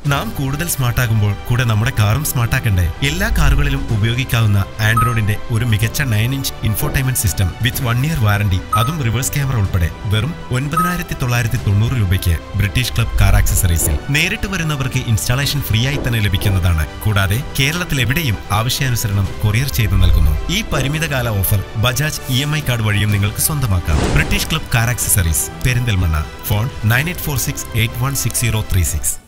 നാം കൂടുതൽ സ്മാർട്ട് ആകുമ്പോൾ കൂടെ നമ്മുടെ കാറും സ്മാർട്ട് ആക്കണ്ടേ? എല്ലാ കാറുകളിലും ഉപയോഗിക്കാവുന്ന ആൻഡ്രോയിഡിന്റെ ഒരു മികച്ച 9-ഇഞ്ച് infotainment system with 1 year warranty, അതും റിവേഴ്സ് ക്യാമറ ഉൾപ്പെടെ വെറും 9,990 രൂപയ്ക്ക് ബ്രിട്ടീഷ് ക്ലബ് കാർ ആക്സസറീസിൽ. നേരിട്ട് വരുന്നവർക്ക് ഇൻസ്റ്റാളേഷൻ ഫ്രീ ആയി തന്നെ ലഭിക്കുന്നതാണ്. കൂടാതെ കേരളത്തിൽ എവിടെയും ആവശ്യാനുസരണം കൊറിയർ ചെയ്തു നൽകുന്നു. ഈ പരിമിതകാല ഓഫർ ബജാജ് EMI കാർഡ് വഴിയും നിങ്ങൾക്ക് സ്വന്തമാക്കാം. British club car accessories, Perinthalmanna. Phone 9846816036.